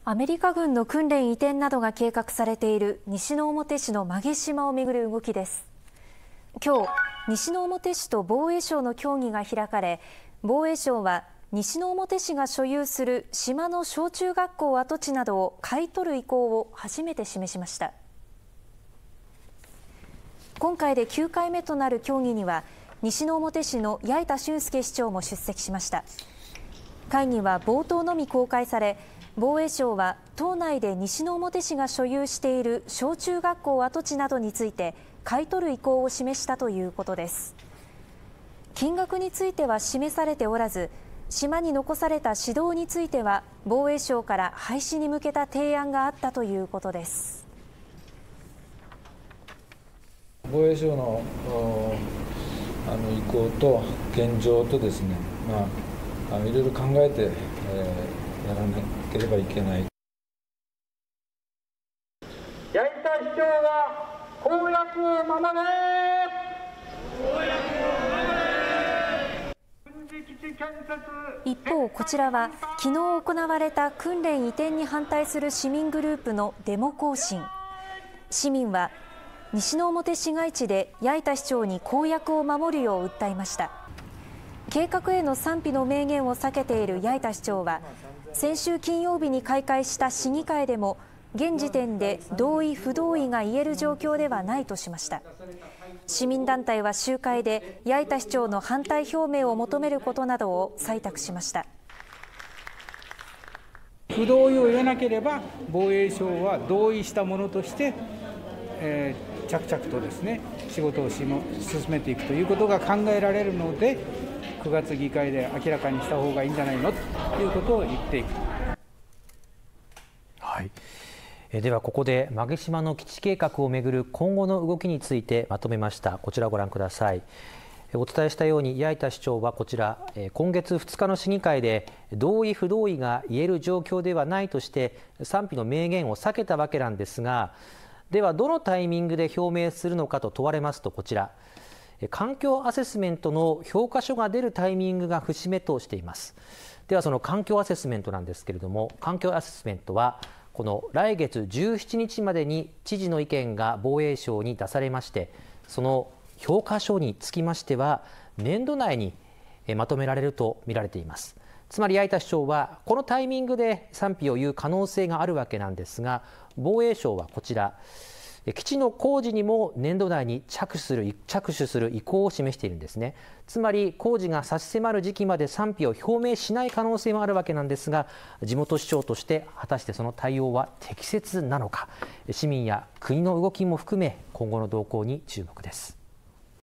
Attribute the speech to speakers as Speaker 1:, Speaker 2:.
Speaker 1: アメリカ軍の訓練移転などが計画されている西之表市の馬毛島をめぐる動きです。今日、西之表市と防衛省の協議が開かれ、防衛省は西之表市が所有する島の小中学校跡地などを買い取る意向を初めて示しました。今回で9回目となる協議には、西之表市の八板俊介市長も出席しました。会議は冒頭のみ公開され、防衛省は島内で西之表市が所有している小中学校跡地などについて買い取る意向を示したということです。金額については示されておらず、島に残された指導については防衛省から廃止に向けた提案があったということです。
Speaker 2: 防衛省の意向と現状とですね、いろいろ考えて、やらなければいけない。
Speaker 3: 八板市長は公約を守れ。
Speaker 1: 一方、こちらは昨日行われた訓練移転に反対する市民グループのデモ行進。市民は西之表市街地で八板市長に公約を守るよう訴えました。計画への賛否の明言を避けている八板市長は、先週金曜日に開会した市議会でも現時点で同意不同意が言える状況ではないとしました。市民団体は集会で八板市長の反対表明を求めることなどを採択しました。
Speaker 4: 不同意を言わなければ防衛省は同意したものとして、着々とですね仕事を進めていくということが考えられるので、9月議会で明らかにした方がいいんじゃないのということを言っていく。
Speaker 5: はい。ではここで馬毛島の基地計画をめぐる今後の動きについてまとめました。こちらをご覧ください。お伝えしたように八板市長はこちら今月2日の市議会で同意不同意が言える状況ではないとして賛否の明言を避けたわけなんですが、ではどのタイミングで表明するのかと問われますと、こちら環境アセスメントの評価書が出るタイミングが節目としています。ではその環境アセスメントなんですけれども、環境アセスメントはこの来月17日までに知事の意見が防衛省に出されまして、その評価書につきましては年度内にまとめられると見られています。つまり八板市長はこのタイミングで賛否を言う可能性があるわけなんですが、防衛省はこちら基地の工事にも年度内に着手する意向を示しているんですね。つまり工事が差し迫る時期まで賛否を表明しない可能性もあるわけなんですが、地元市長として果たしてその対応は適切なのか、市民や国の動きも含め今後の動向に注目です。